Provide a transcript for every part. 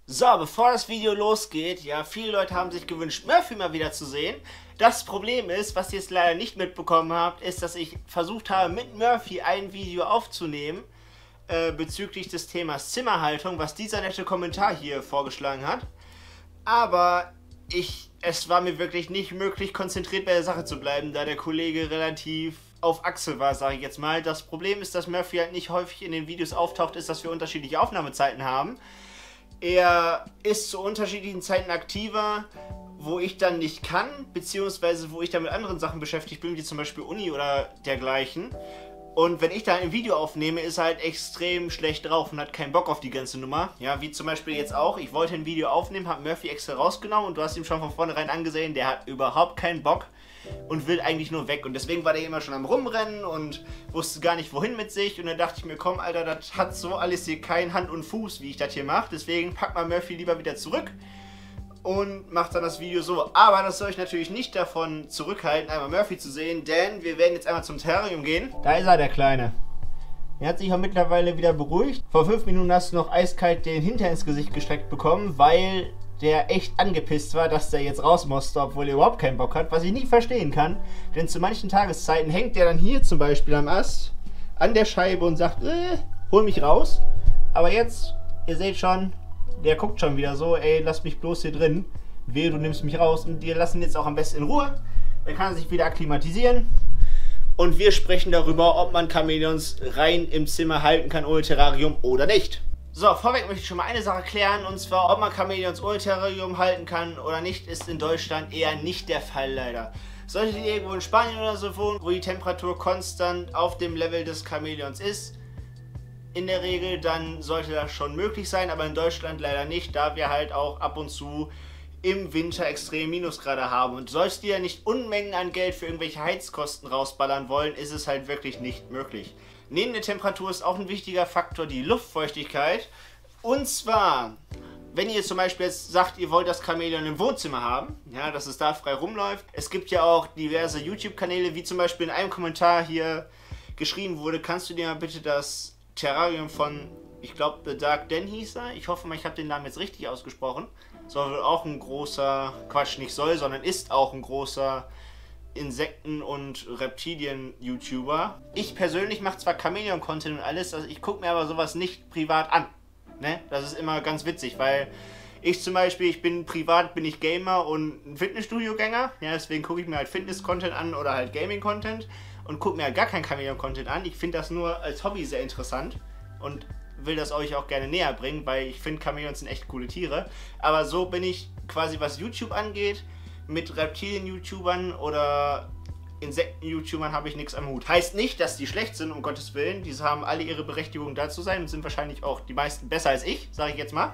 So, bevor das Video losgeht, ja, viele Leute haben sich gewünscht, Murphy mal wieder zu sehen. Das Problem ist, was ihr jetzt leider nicht mitbekommen habt, ist, dass ich versucht habe, mit Murphy ein Video aufzunehmen, bezüglich des Themas Zimmerhaltung, was dieser nette Kommentar hier vorgeschlagen hat. Aber es war mir wirklich nicht möglich, konzentriert bei der Sache zu bleiben, da der Kollege relativ auf Achse war, sage ich jetzt mal. Das Problem ist, dass Murphy halt nicht häufig in den Videos auftaucht, ist, dass wir unterschiedliche Aufnahmezeiten haben. Er ist zu unterschiedlichen Zeiten aktiver, wo ich dann nicht kann, beziehungsweise wo ich dann mit anderen Sachen beschäftigt bin, wie zum Beispiel Uni oder dergleichen. Und wenn ich da ein Video aufnehme, ist er halt extrem schlecht drauf und hat keinen Bock auf die ganze Nummer. Ja, wie zum Beispiel jetzt auch. Ich wollte ein Video aufnehmen, habe Murphy extra rausgenommen und du hast ihm schon von vornherein angesehen, der hat überhaupt keinen Bock und will eigentlich nur weg. Und deswegen war der immer schon am Rumrennen und wusste gar nicht wohin mit sich. Und dann dachte ich mir, komm Alter, das hat so alles hier kein Hand und Fuß, wie ich das hier mache. Deswegen pack mal Murphy lieber wieder zurück und macht dann das Video so. Aber das soll euch natürlich nicht davon zurückhalten, einmal Murphy zu sehen, denn wir werden jetzt einmal zum Terrarium gehen. Da ist er, der Kleine. Er hat sich auch mittlerweile wieder beruhigt. Vor 5 Minuten hast du noch eiskalt den Hintern ins Gesicht gestreckt bekommen, weil der echt angepisst war, dass der jetzt raus musste, obwohl er überhaupt keinen Bock hat, was ich nicht verstehen kann. Denn zu manchen Tageszeiten hängt der dann hier zum Beispiel am Ast an der Scheibe und sagt, hol mich raus. Aber jetzt, ihr seht schon, der guckt schon wieder so, ey, lass mich bloß hier drin. Wehe, du nimmst mich raus. Und wir lassen ihn jetzt auch am besten in Ruhe. Dann kann er sich wieder akklimatisieren. Und wir sprechen darüber, ob man Chamäleons rein im Zimmer halten kann ohne Terrarium oder nicht. So, vorweg möchte ich schon mal eine Sache klären, und zwar, ob man Chamäleons ohne Terrarium halten kann oder nicht, ist in Deutschland eher nicht der Fall, leider. Solltet ihr irgendwo in Spanien oder so wohnen, wo die Temperatur konstant auf dem Level des Chamäleons ist, in der Regel, dann sollte das schon möglich sein, aber in Deutschland leider nicht, da wir halt auch ab und zu im Winter extreme Minusgrade haben. Und solltet ihr nicht Unmengen an Geld für irgendwelche Heizkosten rausballern wollen, ist es halt wirklich nicht möglich. Neben der Temperatur ist auch ein wichtiger Faktor die Luftfeuchtigkeit. Und zwar, wenn ihr zum Beispiel jetzt sagt, ihr wollt das Chamäleon im Wohnzimmer haben, ja, dass es da frei rumläuft. Es gibt ja auch diverse YouTube-Kanäle, wie zum Beispiel in einem Kommentar hier geschrieben wurde, kannst du dir mal bitte das Terrarium von, ich glaube, The Dark Den hieß er. Ich hoffe mal, ich habe den Namen jetzt richtig ausgesprochen. Soll auch ein großer, Quatsch, nicht soll, sondern ist auch ein großer Insekten- und Reptilien-YouTuber. Ich persönlich mache zwar Chamäleon-Content und alles, also ich gucke mir aber sowas nicht privat an. Ne? Das ist immer ganz witzig, weil ich zum Beispiel, privat bin ich Gamer und ein Fitnessstudio-Gänger. Ja, deswegen gucke ich mir halt Fitness-Content an oder halt Gaming-Content und gucke mir halt gar kein Chamäleon-Content an. Ich finde das nur als Hobby sehr interessant und will das euch auch gerne näher bringen, weil ich finde, Chamäleons sind echt coole Tiere. Aber so bin ich quasi, was YouTube angeht, mit Reptilien-YouTubern oder Insekten-YouTubern habe ich nichts am Hut. Heißt nicht, dass die schlecht sind, um Gottes Willen. Diese haben alle ihre Berechtigung da zu sein und sind wahrscheinlich auch die meisten besser als ich, sage ich jetzt mal.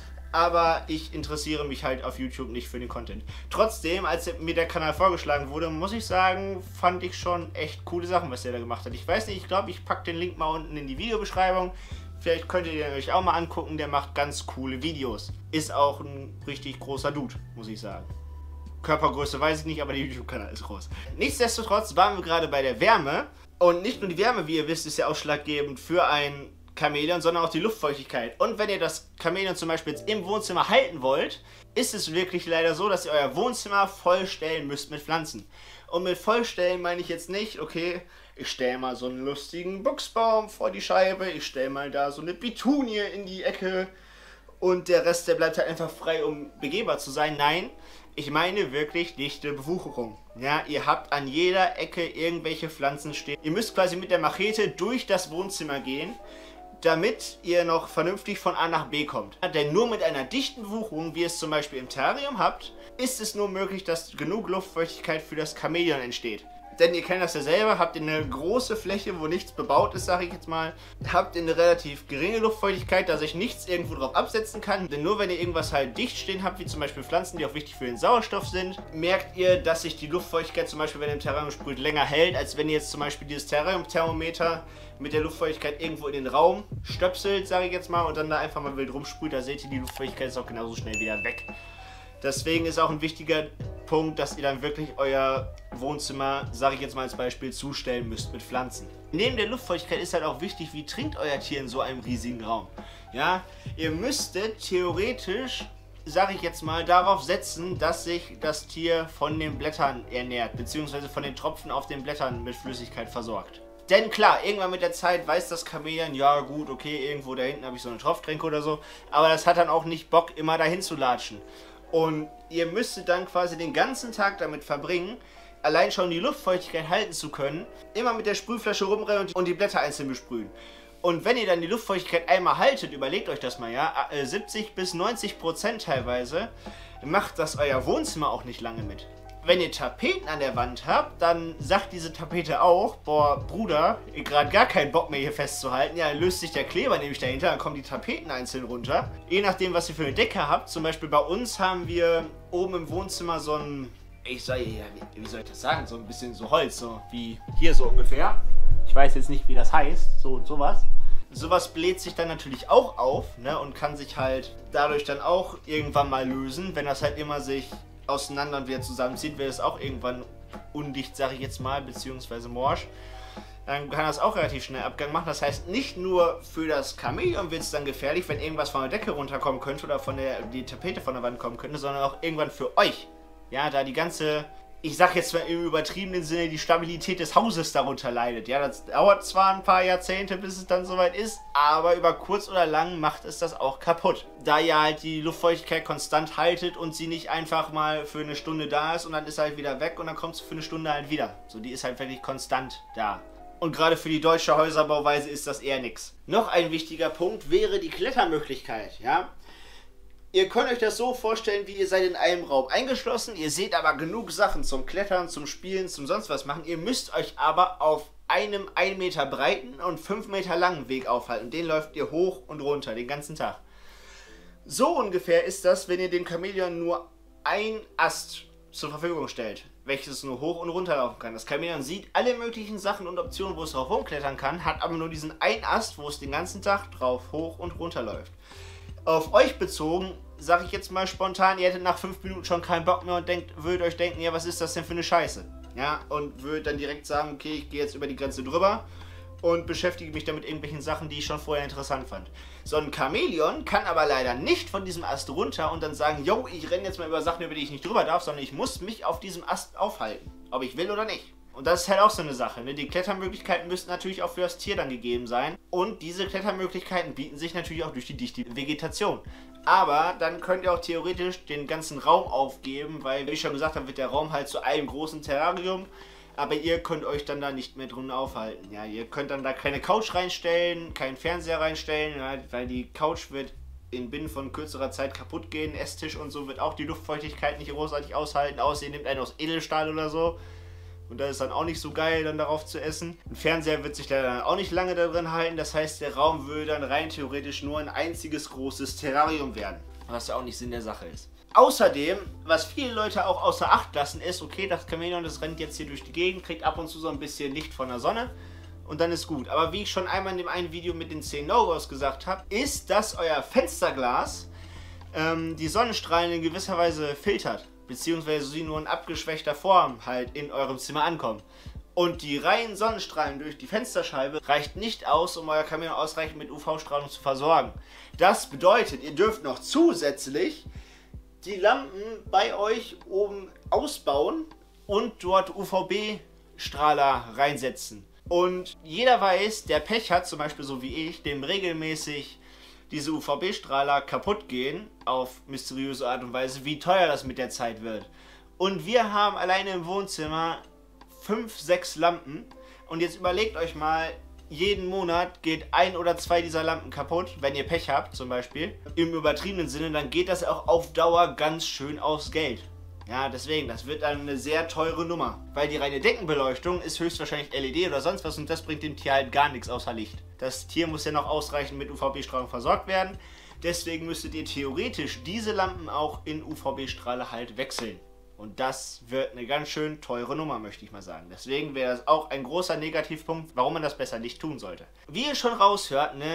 Aber ich interessiere mich halt auf YouTube nicht für den Content. Trotzdem, als mir der Kanal vorgeschlagen wurde, muss ich sagen, fand ich schon echt coole Sachen, was der da gemacht hat. Ich weiß nicht, ich glaube, ich packe den Link mal unten in die Videobeschreibung. Vielleicht könnt ihr den euch auch mal angucken, der macht ganz coole Videos. Ist auch ein richtig großer Dude, muss ich sagen. Körpergröße weiß ich nicht, aber der YouTube-Kanal ist groß. Nichtsdestotrotz waren wir gerade bei der Wärme. Und nicht nur die Wärme, wie ihr wisst, ist ja ausschlaggebend für ein Chamäleon, sondern auch die Luftfeuchtigkeit. Und wenn ihr das Chamäleon zum Beispiel jetzt im Wohnzimmer halten wollt, ist es wirklich leider so, dass ihr euer Wohnzimmer vollstellen müsst mit Pflanzen. Und mit vollstellen meine ich jetzt nicht, okay, ich stelle mal so einen lustigen Buchsbaum vor die Scheibe, ich stelle mal da so eine Petunie in die Ecke und der Rest, der bleibt halt einfach frei, um begehbar zu sein. Nein, ich meine wirklich dichte Bewucherung. Ja, ihr habt an jeder Ecke irgendwelche Pflanzen stehen. Ihr müsst quasi mit der Machete durch das Wohnzimmer gehen, damit ihr noch vernünftig von A nach B kommt. Denn nur mit einer dichten Bewucherung, wie ihr es zum Beispiel im Terrarium habt, ist es nur möglich, dass genug Luftfeuchtigkeit für das Chamäleon entsteht. Denn ihr kennt das ja selber, habt ihr eine große Fläche, wo nichts bebaut ist, sage ich jetzt mal, habt ihr eine relativ geringe Luftfeuchtigkeit, da sich nichts irgendwo drauf absetzen kann. Denn nur wenn ihr irgendwas halt dicht stehen habt, wie zum Beispiel Pflanzen, die auch wichtig für den Sauerstoff sind, merkt ihr, dass sich die Luftfeuchtigkeit zum Beispiel, wenn ihr im Terrarium sprüht, länger hält, als wenn ihr jetzt zum Beispiel dieses Terrarium-Thermometer mit der Luftfeuchtigkeit irgendwo in den Raum stöpselt, sage ich jetzt mal, und dann da einfach mal wild rumsprüht, da seht ihr, die Luftfeuchtigkeit ist auch genauso schnell wieder weg. Deswegen ist auch ein wichtiger Punkt, dass ihr dann wirklich euer Wohnzimmer, sage ich jetzt mal als Beispiel, zustellen müsst mit Pflanzen. Neben der Luftfeuchtigkeit ist halt auch wichtig, wie trinkt euer Tier in so einem riesigen Raum. Ja, ihr müsstet theoretisch, sage ich jetzt mal, darauf setzen, dass sich das Tier von den Blättern ernährt, beziehungsweise von den Tropfen auf den Blättern mit Flüssigkeit versorgt. Denn klar, irgendwann mit der Zeit weiß das Chamäleon, ja gut, okay, irgendwo da hinten habe ich so eine Tropftränke oder so, aber das hat dann auch nicht Bock, immer dahin zu latschen. Und ihr müsstet dann quasi den ganzen Tag damit verbringen, allein schon die Luftfeuchtigkeit halten zu können, immer mit der Sprühflasche rumrennen und die Blätter einzeln besprühen. Und wenn ihr dann die Luftfeuchtigkeit einmal haltet, überlegt euch das mal, ja, 70 bis 90% teilweise, macht das euer Wohnzimmer auch nicht lange mit. Wenn ihr Tapeten an der Wand habt, dann sagt diese Tapete auch, boah, Bruder, ihr gerade gar keinen Bock mehr hier festzuhalten, ja, dann löst sich der Kleber nämlich dahinter, dann kommen die Tapeten einzeln runter. Je nachdem, was ihr für eine Decke habt, zum Beispiel bei uns haben wir oben im Wohnzimmer so ein, wie soll ich das sagen, so ein bisschen so Holz, so wie hier so ungefähr. Ich weiß jetzt nicht, wie das heißt, so und sowas. Sowas bläht sich dann natürlich auch auf, ne, und kann sich halt dadurch dann auch irgendwann mal lösen, wenn das halt immer sich auseinander und wieder zusammenzieht, wird es auch irgendwann undicht, sage ich jetzt mal, beziehungsweise morsch. Dann kann das auch relativ schnell Abgang machen. Das heißt, nicht nur für das Chamäleon wird es dann gefährlich, wenn irgendwas von der Decke runterkommen könnte oder die Tapete von der Wand kommen könnte, sondern auch irgendwann für euch. Ja, da die ganze, ich sag jetzt mal im übertriebenen Sinne, die Stabilität des Hauses darunter leidet. Ja, das dauert zwar ein paar Jahrzehnte, bis es dann soweit ist, aber über kurz oder lang macht es das auch kaputt. Da ihr halt die Luftfeuchtigkeit konstant haltet und sie nicht einfach mal für eine Stunde da ist und dann ist er halt wieder weg und dann kommt sie für eine Stunde halt wieder. So, die ist halt wirklich konstant da. Und gerade für die deutsche Häuserbauweise ist das eher nix. Noch ein wichtiger Punkt wäre die Klettermöglichkeit, ja. Ihr könnt euch das so vorstellen, wie ihr seid in einem Raum eingeschlossen, ihr seht aber genug Sachen zum Klettern, zum Spielen, zum sonst was machen. Ihr müsst euch aber auf einem 1 Meter breiten und 5 Meter langen Weg aufhalten. Den läuft ihr hoch und runter, den ganzen Tag. So ungefähr ist das, wenn ihr dem Chamäleon nur ein Ast zur Verfügung stellt, welches nur hoch und runter laufen kann. Das Chamäleon sieht alle möglichen Sachen und Optionen, wo es drauf rumklettern kann, hat aber nur diesen einen Ast, wo es den ganzen Tag drauf hoch und runter läuft. Auf euch bezogen, sage ich jetzt mal spontan, ihr hättet nach 5 Minuten schon keinen Bock mehr und würdet euch denken, ja, was ist das denn für eine Scheiße? Ja, und würdet dann direkt sagen, okay, ich gehe jetzt über die Grenze drüber und beschäftige mich damit irgendwelchen Sachen, die ich schon vorher interessant fand. So ein Chamäleon kann aber leider nicht von diesem Ast runter und dann sagen, yo, ich renne jetzt mal über Sachen, über die ich nicht drüber darf, sondern ich muss mich auf diesem Ast aufhalten, ob ich will oder nicht. Und das ist halt auch so eine Sache, ne? Die Klettermöglichkeiten müssten natürlich auch für das Tier dann gegeben sein. Und diese Klettermöglichkeiten bieten sich natürlich auch durch die dichte Vegetation. Aber dann könnt ihr auch theoretisch den ganzen Raum aufgeben, weil, wie ich schon gesagt habe, wird der Raum halt zu einem großen Terrarium. Aber ihr könnt euch dann da nicht mehr drin aufhalten. Ja, ihr könnt dann da keine Couch reinstellen, keinen Fernseher reinstellen, ja, weil die Couch wird binnen von kürzerer Zeit kaputt gehen. Esstisch und so wird auch die Luftfeuchtigkeit nicht großartig aushalten, außer ihr nehmt einen aus Edelstahl oder so. Und das ist dann auch nicht so geil, dann darauf zu essen. Ein Fernseher wird sich da dann auch nicht lange da drin halten. Das heißt, der Raum würde dann rein theoretisch nur ein einziges großes Terrarium werden. Was ja auch nicht Sinn der Sache ist. Außerdem, was viele Leute auch außer Acht lassen, ist, okay, das Chamäleon, das rennt jetzt hier durch die Gegend, kriegt ab und zu so ein bisschen Licht von der Sonne und dann ist gut. Aber wie ich schon einmal in dem einen Video mit den 10 No-Gos gesagt habe, ist, dass euer Fensterglas die Sonnenstrahlen in gewisser Weise filtert. Beziehungsweise sie nur in abgeschwächter Form halt in eurem Zimmer ankommen. Und die reinen Sonnenstrahlen durch die Fensterscheibe reicht nicht aus, um euer Chamäleon ausreichend mit UV-Strahlung zu versorgen. Das bedeutet, ihr dürft noch zusätzlich die Lampen bei euch oben ausbauen und dort UVB-Strahler reinsetzen. Und jeder weiß, der Pech hat, zum Beispiel so wie ich, dem regelmäßig diese UVB-Strahler kaputt gehen, auf mysteriöse Art und Weise, wie teuer das mit der Zeit wird. Und wir haben alleine im Wohnzimmer 5, 6 Lampen. Und jetzt überlegt euch mal, jeden Monat geht 1 oder 2 dieser Lampen kaputt, wenn ihr Pech habt zum Beispiel. Im übertriebenen Sinne, dann geht das auch auf Dauer ganz schön aufs Geld. Ja, deswegen, das wird dann eine sehr teure Nummer. Weil die reine Deckenbeleuchtung ist höchstwahrscheinlich LED oder sonst was und das bringt dem Tier halt gar nichts außer Licht. Das Tier muss ja noch ausreichend mit UVB-Strahlung versorgt werden. Deswegen müsstet ihr theoretisch diese Lampen auch in UVB-Strahle halt wechseln. Und das wird eine ganz schön teure Nummer, möchte ich mal sagen. Deswegen wäre das auch ein großer Negativpunkt, warum man das besser nicht tun sollte. Wie ihr schon raushört, ne,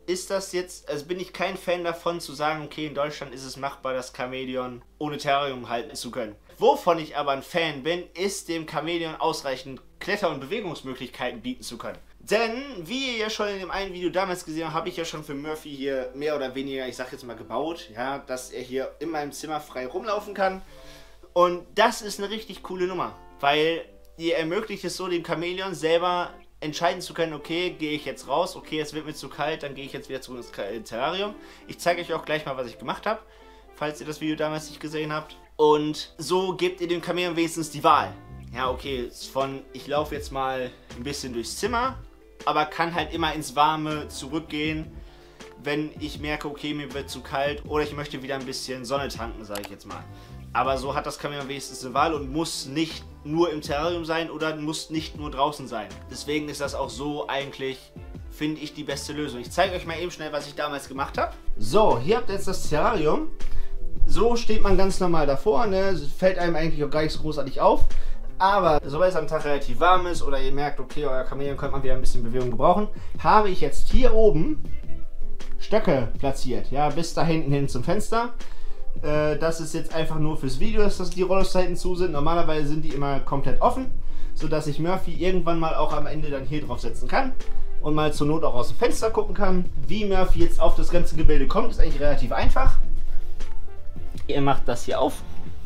ist das jetzt, also bin ich kein Fan davon zu sagen, okay, in Deutschland ist es machbar, das Chamäleon ohne Terrarium halten zu können. Wovon ich aber ein Fan bin, ist dem Chamäleon ausreichend Kletter- und Bewegungsmöglichkeiten bieten zu können. Denn, wie ihr ja schon in dem einen Video damals gesehen habt, habe ich ja schon für Murphy hier mehr oder weniger, ich sag jetzt mal, gebaut, ja, dass er hier in meinem Zimmer frei rumlaufen kann. Und das ist eine richtig coole Nummer, weil ihr ermöglicht es so dem Chamäleon selber entscheiden zu können, okay, gehe ich jetzt raus, okay, es wird mir zu kalt, dann gehe ich jetzt wieder zurück ins Terrarium. Ich zeige euch auch gleich mal, was ich gemacht habe, falls ihr das Video damals nicht gesehen habt. Und so gebt ihr dem Chamäleon wenigstens die Wahl. Ja, okay, von ich laufe jetzt mal ein bisschen durchs Zimmer, aber kann halt immer ins Warme zurückgehen, wenn ich merke, okay, mir wird zu kalt oder ich möchte wieder ein bisschen Sonne tanken, sage ich jetzt mal. Aber so hat das Chamäleon wenigstens eine Wahl und muss nicht nur im Terrarium sein oder muss nicht nur draußen sein. Deswegen ist das auch so eigentlich, finde ich, die beste Lösung. Ich zeige euch mal eben schnell, was ich damals gemacht habe. So, hier habt ihr jetzt das Terrarium. So steht man ganz normal davor, ne? Fällt einem eigentlich auch gar nicht so großartig auf. Aber sobald es am Tag relativ warm ist oder ihr merkt, okay, euer Chamäleon könnte man wieder ein bisschen Bewegung gebrauchen, habe ich jetzt hier oben Stöcke platziert. Ja, bis da hinten hin zum Fenster. Das ist jetzt einfach nur fürs Video, dass die Rollos da hinten zu sind. Normalerweise sind die immer komplett offen, sodass ich Murphy irgendwann mal auch am Ende dann hier drauf setzen kann und mal zur Not auch aus dem Fenster gucken kann. Wie Murphy jetzt auf das ganze Gebilde kommt, ist eigentlich relativ einfach. Ihr macht das hier auf.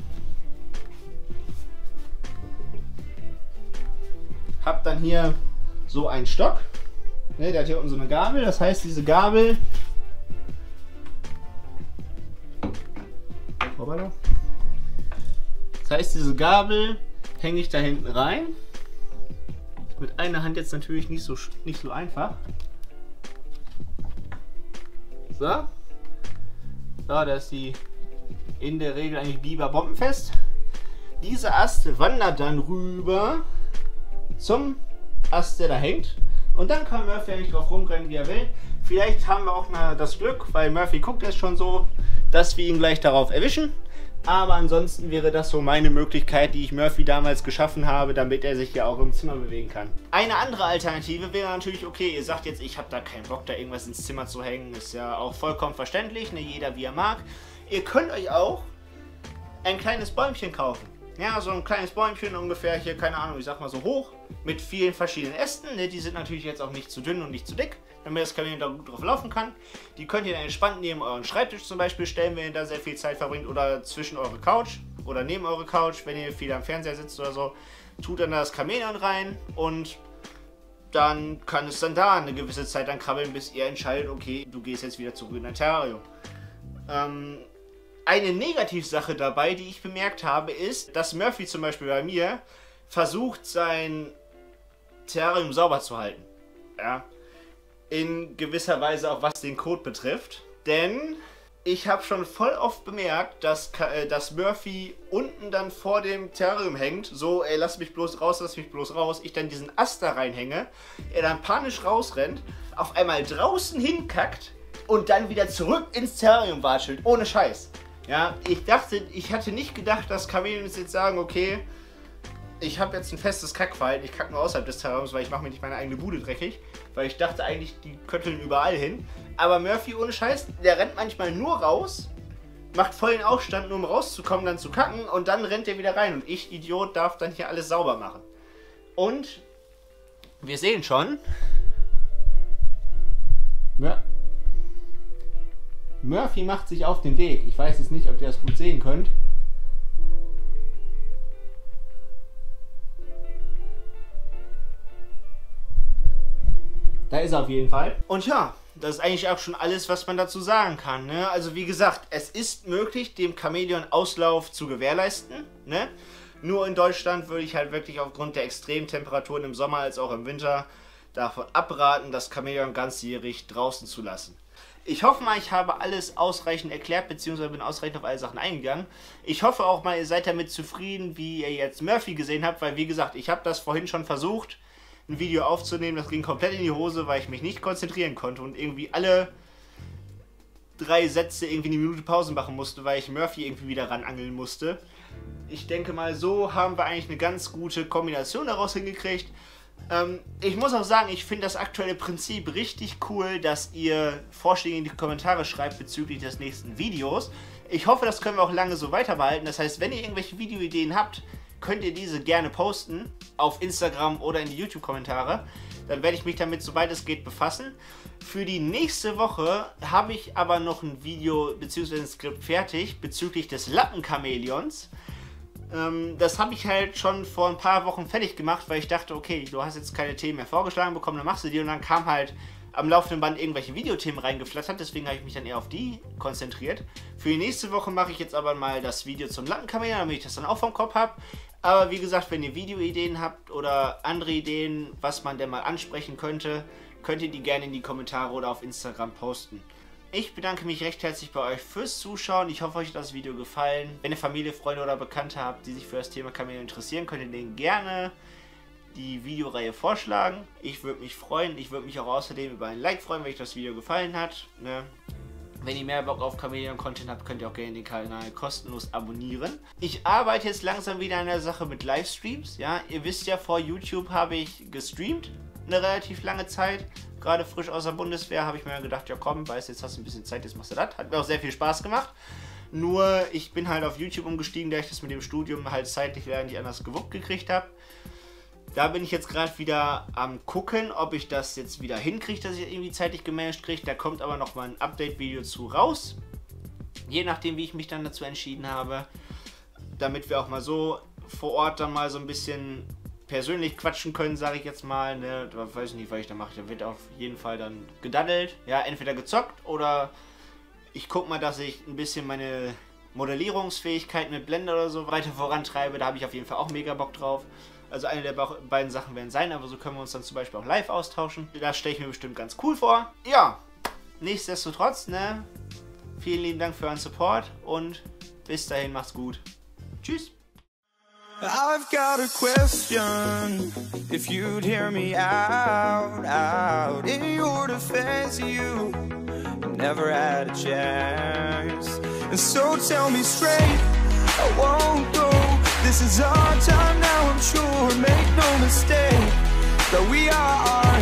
Habt dann hier so einen Stock. Ne, der hat hier unten so eine Gabel. Das heißt, diese Gabel hänge ich da hinten rein. Mit einer Hand jetzt natürlich nicht so einfach. So. So, da ist die in der Regel eigentlich Biber bombenfest. Dieser Ast wandert dann rüber zum Ast, der da hängt. Und dann kann Murphy eigentlich drauf rumrennen, wie er will. Vielleicht haben wir auch mal das Glück, weil Murphy guckt jetzt schon so, dass wir ihn gleich darauf erwischen. Aber ansonsten wäre das so meine Möglichkeit, die ich Murphy damals geschaffen habe, damit er sich ja auch im Zimmer bewegen kann. Eine andere Alternative wäre natürlich, okay, ihr sagt jetzt, ich habe da keinen Bock, da irgendwas ins Zimmer zu hängen. Ist ja auch vollkommen verständlich, ne, jeder wie er mag. Ihr könnt euch auch ein kleines Bäumchen kaufen. Ja, so ein kleines Bäumchen ungefähr hier, keine Ahnung, ich sag mal so hoch, mit vielen verschiedenen Ästen. Ne, die sind natürlich jetzt auch nicht zu dünn und nicht zu dick, damit das Chamäleon da gut drauf laufen kann. Die könnt ihr dann entspannt neben euren Schreibtisch zum Beispiel stellen, wenn ihr da sehr viel Zeit verbringt, oder zwischen eure Couch oder neben eure Couch, wenn ihr viel am Fernseher sitzt oder so. Tut dann das Chamäleon rein und dann kann es dann da eine gewisse Zeit dann krabbeln, bis ihr entscheidet, okay, du gehst jetzt wieder zurück in dein Terrarium. Eine Negativsache dabei, die ich bemerkt habe, ist, dass Murphy zum Beispiel bei mir versucht, sein Terrarium sauber zu halten. Ja. In gewisser Weise auch was den Code betrifft. Denn ich habe schon voll oft bemerkt, dass Murphy unten dann vor dem Terrarium hängt. So, ey, lass mich bloß raus, lass mich bloß raus. Ich dann diesen Ast da reinhänge. Er dann panisch rausrennt, auf einmal draußen hinkackt und dann wieder zurück ins Terrarium watschelt. Ohne Scheiß. Ja, ich hatte nicht gedacht, dass Chamäleon jetzt sagen, okay, ich habe jetzt ein festes Kackverhalten, ich kacke nur außerhalb des Terrariums, weil ich mache mir nicht meine eigene Bude dreckig, weil ich dachte eigentlich, die kötteln überall hin. Aber Murphy, ohne Scheiß, der rennt manchmal nur raus, macht voll den Aufstand, nur um rauszukommen, dann zu kacken, und dann rennt er wieder rein und ich, Idiot, darf dann hier alles sauber machen. Und wir sehen schon, ja, Murphy macht sich auf den Weg. Ich weiß jetzt nicht, ob ihr das gut sehen könnt. Da ist er auf jeden Fall. Und ja, das ist eigentlich auch schon alles, was man dazu sagen kann. Ne? Also wie gesagt, es ist möglich, dem Chamäleon Auslauf zu gewährleisten. Ne? Nur in Deutschland würde ich halt wirklich aufgrund der extremen Temperaturen im Sommer als auch im Winter davon abraten, das Chamäleon ganzjährig draußen zu lassen. Ich hoffe mal, ich habe alles ausreichend erklärt, beziehungsweise bin ausreichend auf alle Sachen eingegangen. Ich hoffe auch mal, ihr seid damit zufrieden, wie ihr jetzt Murphy gesehen habt, weil wie gesagt, ich habe das vorhin schon versucht, ein Video aufzunehmen. Das ging komplett in die Hose, weil ich mich nicht konzentrieren konnte und irgendwie alle 3 Sätze irgendwie eine Minute Pause machen musste, weil ich Murphy irgendwie wieder ranangeln musste. Ich denke mal, so haben wir eigentlich eine ganz gute Kombination daraus hingekriegt. Ich muss auch sagen, ich finde das aktuelle Prinzip richtig cool, dass ihr Vorschläge in die Kommentare schreibt bezüglich des nächsten Videos. Ich hoffe, das können wir auch lange so weiter behalten. Das heißt, wenn ihr irgendwelche Videoideen habt, könnt ihr diese gerne posten auf Instagram oder in die YouTube-Kommentare. Dann werde ich mich damit, sobald es geht, befassen. Für die nächste Woche habe ich aber noch ein Video bzw. ein Skript fertig bezüglich des Lappenchamäleons. Das habe ich halt schon vor ein paar Wochen fertig gemacht, weil ich dachte, okay, du hast jetzt keine Themen mehr vorgeschlagen bekommen, dann machst du die. Und dann kam halt am laufenden Band irgendwelche Videothemen reingeflattert, deswegen habe ich mich dann eher auf die konzentriert. Für die nächste Woche mache ich jetzt aber mal das Video zum Lappenchamäleon, damit ich das dann auch vom Kopf habe. Aber wie gesagt, wenn ihr Videoideen habt oder andere Ideen, was man denn mal ansprechen könnte, könnt ihr die gerne in die Kommentare oder auf Instagram posten. Ich bedanke mich recht herzlich bei euch fürs Zuschauen. Ich hoffe, euch hat das Video gefallen. Wenn ihr Familie, Freunde oder Bekannte habt, die sich für das Thema Chamäleon interessieren, könnt ihr denen gerne die Videoreihe vorschlagen. Ich würde mich freuen. Ich würde mich auch außerdem über ein Like freuen, wenn euch das Video gefallen hat. Ne? Wenn ihr mehr Bock auf Chamäleon-Content habt, könnt ihr auch gerne den Kanal kostenlos abonnieren. Ich arbeite jetzt langsam wieder an der Sache mit Livestreams. Ja? Ihr wisst ja, vor YouTube habe ich gestreamt eine relativ lange Zeit. Gerade frisch aus der Bundeswehr habe ich mir gedacht, ja komm, weißt, jetzt hast du ein bisschen Zeit, jetzt machst du das. Hat mir auch sehr viel Spaß gemacht. Nur, ich bin halt auf YouTube umgestiegen, da ich das mit dem Studium halt zeitlich leider nicht anders gewuppt gekriegt habe. Da bin ich jetzt gerade wieder am gucken, ob ich das jetzt wieder hinkriege, dass ich irgendwie zeitlich gemanagt kriege. Da kommt aber nochmal ein Update-Video zu raus. Je nachdem, wie ich mich dann dazu entschieden habe. Damit wir auch mal so vor Ort dann mal so ein bisschen persönlich quatschen können, sage ich jetzt mal. Ne? Da weiß ich nicht, was ich da mache. Da wird auf jeden Fall dann gedaddelt. Ja, entweder gezockt oder ich gucke mal, dass ich ein bisschen meine Modellierungsfähigkeit mit Blender oder so weiter vorantreibe. Da habe ich auf jeden Fall auch mega Bock drauf. Also eine der beiden Sachen werden sein, aber so können wir uns dann zum Beispiel auch live austauschen. Das stelle ich mir bestimmt ganz cool vor. Ja, nichtsdestotrotz, ne? Vielen lieben Dank für euren Support und bis dahin, macht's gut. Tschüss. I've got a question, if you'd hear me out, in your defense, you never had a chance, and so tell me straight, I won't go, this is our time now, I'm sure, make no mistake, that we are